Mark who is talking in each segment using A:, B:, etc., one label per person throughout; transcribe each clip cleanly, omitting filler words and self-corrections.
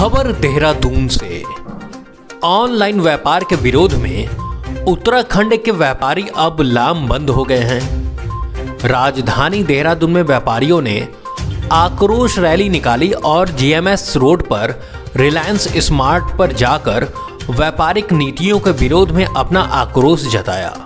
A: खबर देहरादून से। ऑनलाइन व्यापार के विरोध में उत्तराखंड के व्यापारी अब लामबंद हो गए हैं। राजधानी देहरादून में व्यापारियों ने आक्रोश रैली निकाली और जीएमएस रोड पर रिलायंस स्मार्ट पर जाकर व्यापारिक नीतियों के विरोध में अपना आक्रोश जताया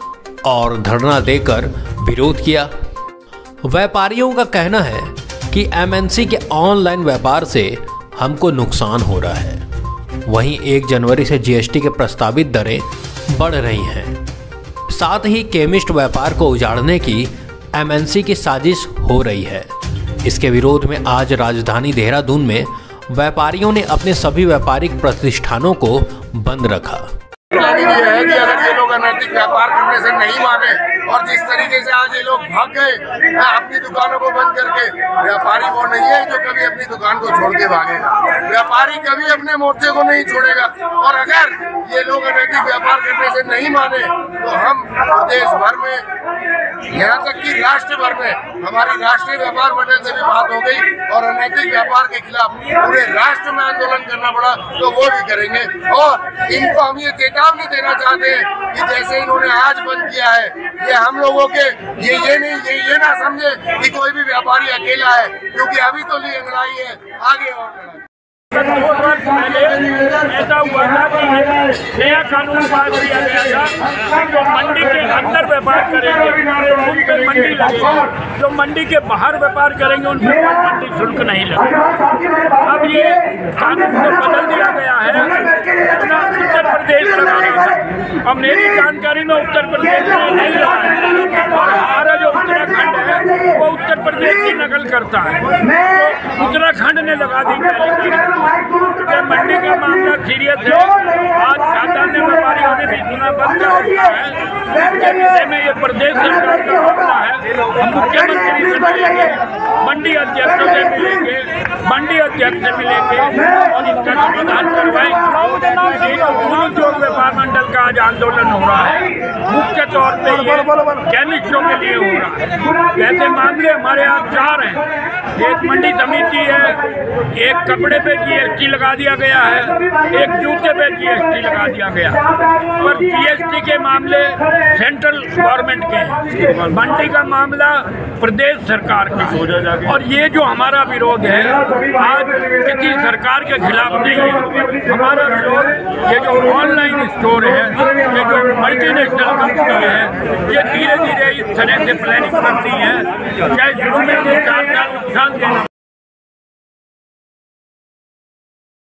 A: और धरना देकर विरोध किया। व्यापारियों का कहना है कि एमएनसी के ऑनलाइन व्यापार से हमको नुकसान हो रहा है। वहीं 1 जनवरी से जीएसटी के प्रस्तावित दरें बढ़ रही हैं। साथ ही केमिस्ट व्यापार को उजाड़ने की एमएनसी की साजिश हो रही है। इसके विरोध में आज राजधानी देहरादून में व्यापारियों ने अपने सभी व्यापारिक प्रतिष्ठानों को बंद रखा।
B: ये है कि अगर ये लोग अनैतिक व्यापार करने से नहीं माने और जिस तरीके से आज ये लोग भाग गए अपनी दुकानों को बंद करके, व्यापारी वो नहीं है जो कभी अपनी दुकान को छोड़ के भागेगा। व्यापारी कभी अपने मोर्चे को नहीं छोड़ेगा और अगर ये लोग अनैतिक व्यापार करने से नहीं माने तो हम देश भर में, यहाँ तक कि राष्ट्र भर में, हमारी राष्ट्रीय व्यापार मंडल से भी बात हो गई और अनैतिक व्यापार के खिलाफ पूरे राष्ट्र में आंदोलन करना पड़ा तो वो भी करेंगे। और इनको हम ये चेतावनी देना चाहते हैं कि जैसे इन्होंने आज बंद किया है, ये हम लोगों के ये ना समझे कि कोई भी व्यापारी अकेला है, क्योंकि अभी तो ली अंगड़ाई है, आगे और लड़ाई।
C: 2 वर्ष पहले ऐसा हुआ था कि नया कानून पास किया गया था, जो मंडी के अंदर व्यापार करेंगे उन पर मंडी लगेगी, जो मंडी के बाहर व्यापार करेंगे उन पर मंडी शुल्क नहीं लगेगा। अब ये कानून को बदल दिया गया है, अपना उत्तर प्रदेश लगा रहा है और मेरी जानकारी में उत्तर प्रदेश में नहीं लगा है और हमारा जो उत्तराखंड है वो उत्तर प्रदेश की नकल करता है, तो उत्तराखंड ने लगा दी पहले। मंडी का मामला सीरियस है। आज खाद्यान्न व्यापारियों ने भी चुना बंद कर दिया है। विषय में ये प्रदेश सरकार का मामला है। हम मुख्यमंत्री से मिलेंगे, मंडी अध्यक्षों से मिलेंगे, मंडी अध्यक्ष से मिलेंगे और इसका समाधान करवाएंगे। उद्योग व्यापार मंडल का आज आंदोलन हो रहा है, मुख्य तौर पे ये केमिस्टों के लिए हो रहा है। ऐसे मामले हमारे यहाँ 4 हैं। एक मंडी समिति है, एक कपड़े पे जीएसटी लगा दिया गया है, एक जूते पे जीएसटी लगा दिया गया और जीएसटी के मामले सेंट्रल गवर्नमेंट के हैं, मंडी का मामला प्रदेश सरकार का है। और ये जो हमारा विरोध है आज किसी सरकार के खिलाफ नहीं है। हमारा विरोध ये जो ऑनलाइन स्टोर है, ये जो मल्टीनेशनल कंपनी है, ये धीरे धीरे इस तरह से प्लानिंग करती है, चाहे शुरू में 4 साल नुकसान देना